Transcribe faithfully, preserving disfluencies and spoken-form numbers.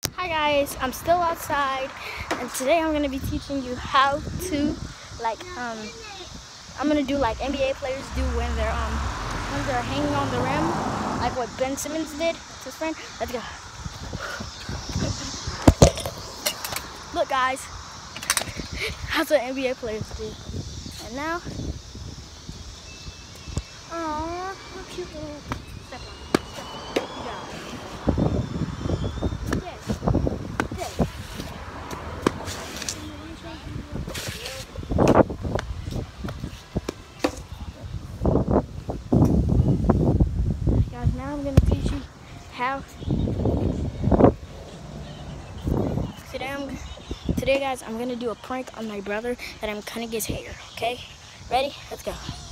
Hi guys, I'm still outside, and today I'm gonna be teaching you how to, like, um, I'm gonna do like N B A players do when they're um when they're hanging on the rim, like what Ben Simmons did to his friend. Let's go. Look, guys, that's what N B A players do. And now, oh, how cute little step on, step on. You got it. Yes, yes. Guys, now I'm gonna teach you how. Today, I'm, today, guys, I'm gonna do a prank on my brother that I'm cutting his hair. Okay, ready? Let's go.